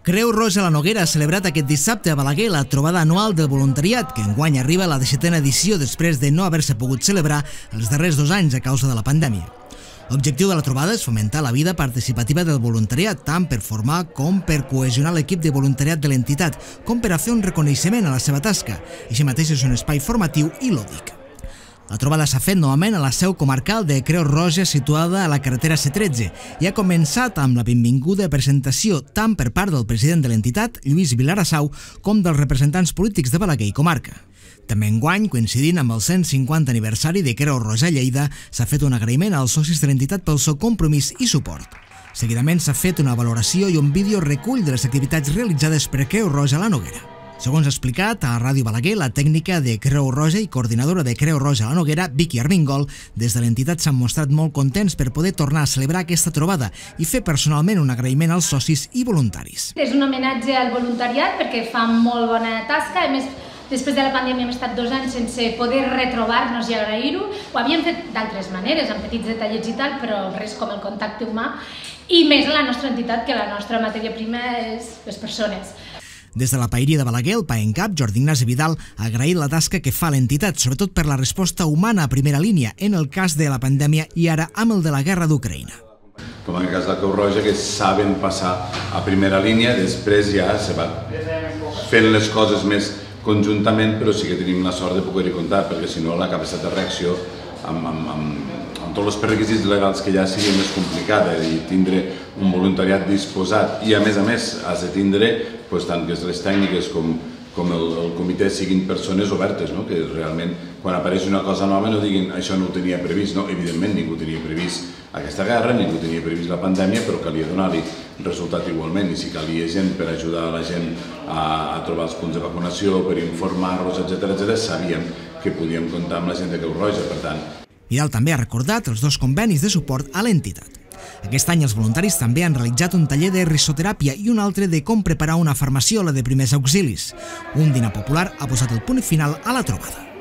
Creu Roja a la Noguera ha celebrat aquest dissabte a Balaguer la trobada anual del voluntariat, que enguany arriba a la 17a edició després de no haver-se pogut celebrar els darrers 2 anys a causa de la pandèmia. L'objectiu de la trobada és fomentar la vida participativa del voluntariat, tant per formar com per cohesionar l'equip de voluntariat de l'entitat, com per a fer un reconeixement a la seva tasca. Així mateix és un espai formatiu i lúdic. La trobada s'ha fet novament a la seu comarcal de Creu Roja, situada a la carretera C13, i ha començat amb la benvinguda presentació tant per part del president de l'entitat, Lluís Vilarassau, com dels representants polítics de Balaguer i comarca. També enguany, coincidint amb el 150 aniversari de Creu Roja a Lleida, s'ha fet un agraïment als socis de l'entitat pel seu compromís i suport. Seguidament s'ha fet una valoració i un vídeo recull de les activitats realitzades per Creu Roja a la Noguera. Segons ha explicat a Ràdio Balaguer, la tècnica de Creu Roja i coordinadora de Creu Roja a la Noguera, Vicky Armengol, des de l'entitat s'han mostrat molt contents per poder tornar a celebrar aquesta trobada i fer personalment un agraïment als socis i voluntaris. És un homenatge al voluntariat perquè fa molt bona tasca. A més, després de la pandèmia hem estat 2 anys sense poder retrobar-nos i agrair-ho. Ho havíem fet d'altres maneres, amb petits detallets i tal, però res com el contacte humà. I més a la nostra entitat, que la nostra matèria prima és les persones. Des de la paeria de Balaguer, el paencap, Jordi Ignasi Vidal, ha agraït la tasca que fa l'entitat, sobretot per la resposta humana a primera línia, en el cas de la pandèmia i ara amb el de la guerra d'Ucraïna. Com en el cas de Creu Roja, que saben passar a primera línia, després ja se va fent les coses més conjuntament, però sí que tenim la sort de poder-hi comptar, perquè si no la capacitat de reacció amb tots els prerequisits legals que ja sigui més complicada, i tindre un voluntariat disposat i a més has de tindre tant que les tècniques com el comitè siguin persones obertes, que realment quan apareix una cosa nova no diguin això no ho tenia previst. Evidentment ningú tenia previst aquesta guerra, ningú tenia previst la pandèmia, però calia donar-li resultat igualment, i si calia gent per ajudar la gent a trobar els punts de vacunació, per informar-los, etc., sabíem que podíem comptar amb la gent de Creu Roja, per tant. Vidal també ha recordat els 2 convenis de suport a l'entitat. Aquest any els voluntaris també han realitzat un taller de risoteràpia i un altre de com preparar una farmaciola de primers auxilis. Un dinar popular ha posat el punt final a la trobada.